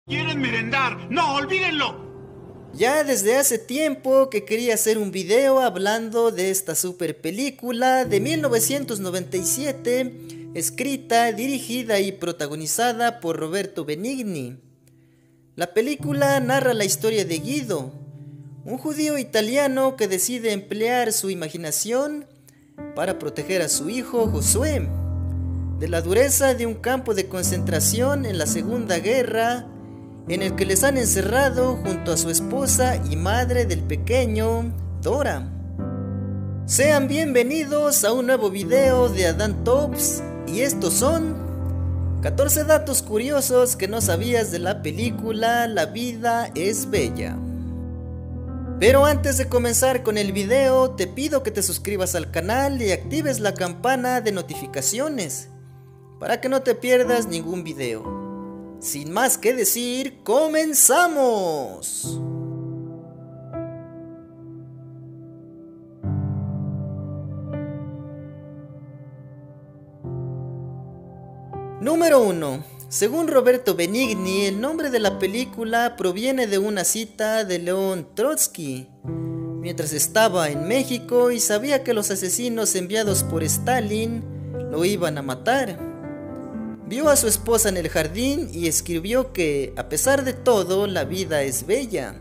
¿Quieren merendar? ¡No, olvídenlo! Ya desde hace tiempo que quería hacer un video hablando de esta super película de 1997, escrita, dirigida y protagonizada por Roberto Benigni. La película narra la historia de Guido, un judío italiano que decide emplear su imaginación para proteger a su hijo Josué de la dureza de un campo de concentración en la Segunda Guerra, en el que les han encerrado junto a su esposa y madre del pequeño, Dora. Sean bienvenidos a un nuevo video de Adán Tops, y estos son 14 datos curiosos que no sabías de la película La vida es bella. Pero antes de comenzar con el video, te pido que te suscribas al canal y actives la campana de notificaciones para que no te pierdas ningún video. Sin más que decir, ¡comenzamos! Número 1. Según Roberto Benigni, el nombre de la película proviene de una cita de León Trotsky, mientras estaba en México y sabía que los asesinos enviados por Stalin lo iban a matar. Vio a su esposa en el jardín y escribió que, a pesar de todo, la vida es bella.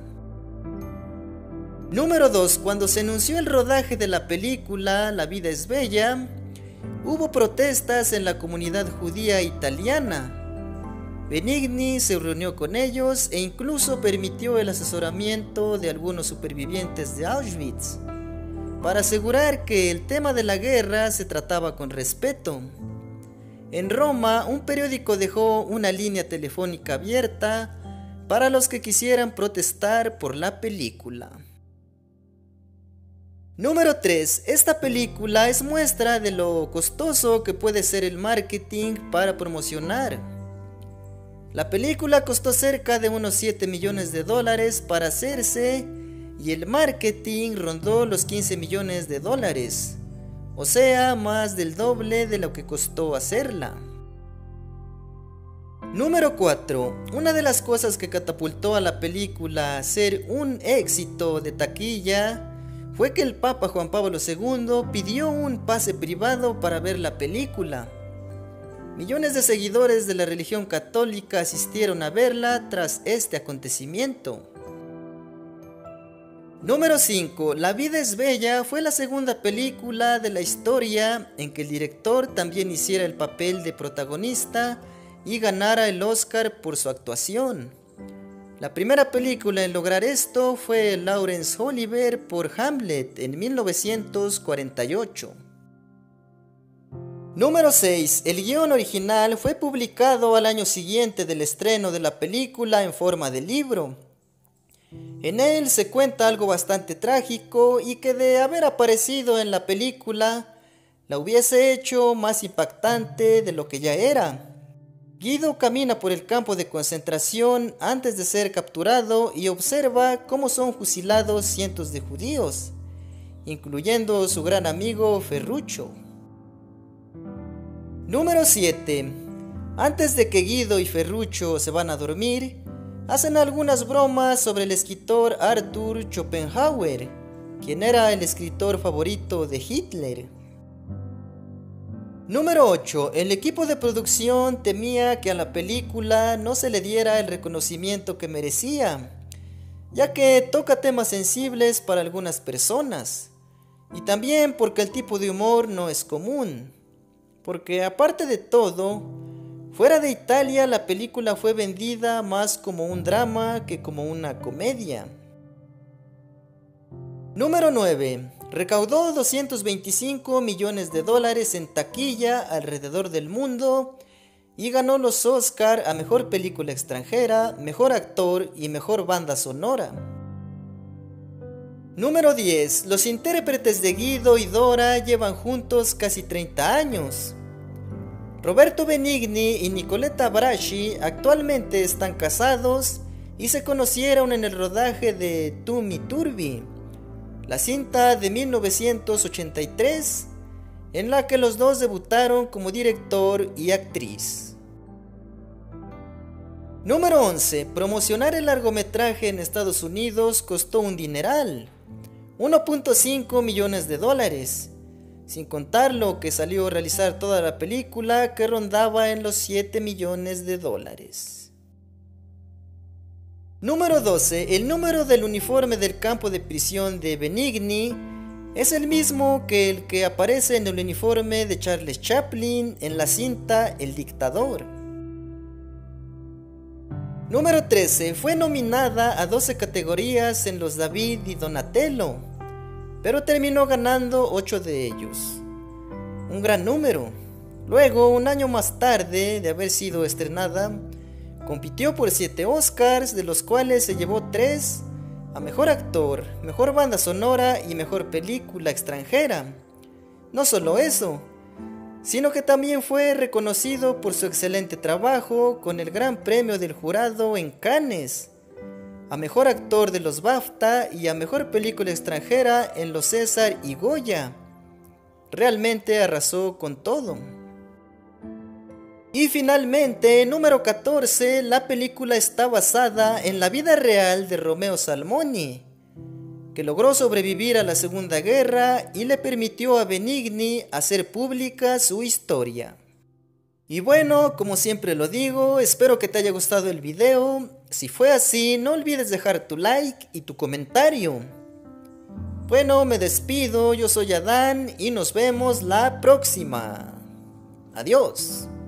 Número 2. Cuando se anunció el rodaje de la película La vida es bella, hubo protestas en la comunidad judía italiana. Benigni se reunió con ellos e incluso permitió el asesoramiento de algunos supervivientes de Auschwitz para asegurar que el tema de la guerra se trataba con respeto. En Roma, un periódico dejó una línea telefónica abierta para los que quisieran protestar por la película. Número 3. Esta película es muestra de lo costoso que puede ser el marketing para promocionar. La película costó cerca de unos $7 millones para hacerse y el marketing rondó los $15 millones, o sea, más del doble de lo que costó hacerla. Número 4. Una de las cosas que catapultó a la película a ser un éxito de taquilla fue que el Papa Juan Pablo II pidió un pase privado para ver la película. Millones de seguidores de la religión católica asistieron a verla tras este acontecimiento. Número 5. La vida es bella fue la segunda película de la historia en que el director también hiciera el papel de protagonista y ganara el Oscar por su actuación. La primera película en lograr esto fue Laurence Olivier por Hamlet en 1948. Número 6. El guión original fue publicado al año siguiente del estreno de la película en forma de libro. En él se cuenta algo bastante trágico y que de haber aparecido en la película la hubiese hecho más impactante de lo que ya era. Guido camina por el campo de concentración antes de ser capturado y observa cómo son fusilados cientos de judíos, incluyendo su gran amigo Ferruccio. Número 7. Antes de que Guido y Ferruccio se van a dormir, hacen algunas bromas sobre el escritor Arthur Schopenhauer, quien era el escritor favorito de Hitler. Número 8. El equipo de producción temía que a la película no se le diera el reconocimiento que merecía, ya que toca temas sensibles para algunas personas, y también porque el tipo de humor no es común, porque aparte de todo, fuera de Italia la película fue vendida más como un drama que como una comedia. Número 9. Recaudó $225 millones en taquilla alrededor del mundo y ganó los Oscar a Mejor Película Extranjera, Mejor Actor y Mejor Banda Sonora. Número 10. Los intérpretes de Guido y Dora llevan juntos casi 30 años. Roberto Benigni y Nicoletta Brasi actualmente están casados y se conocieron en el rodaje de Tu mi Turbi, la cinta de 1983, en la que los dos debutaron como director y actriz. Número 11. Promocionar el largometraje en Estados Unidos costó un dineral, 1.5 millones de dólares, sin contar lo que salió a realizar toda la película, que rondaba en los 7 millones de dólares. Número 12. El número del uniforme del campo de prisión de Benigni es el mismo que el que aparece en el uniforme de Charles Chaplin en la cinta El Dictador. Número 13. Fue nominada a 12 categorías en los David y Donatello, pero terminó ganando 8 de ellos. Un gran número. Luego, un año más tarde de haber sido estrenada, compitió por 7 Oscars, de los cuales se llevó 3 a Mejor Actor, Mejor Banda Sonora y Mejor Película Extranjera. No solo eso, sino que también fue reconocido por su excelente trabajo con el Gran Premio del Jurado en Cannes, a Mejor Actor de los BAFTA y a Mejor Película Extranjera en los César y Goya. Realmente arrasó con todo. Y finalmente, número 14, la película está basada en la vida real de Romeo Salmoni, que logró sobrevivir a la Segunda Guerra y le permitió a Benigni hacer pública su historia. Y bueno, como siempre lo digo, espero que te haya gustado el video. Si fue así, no olvides dejar tu like y tu comentario. Bueno, me despido, yo soy Adán y nos vemos la próxima. Adiós.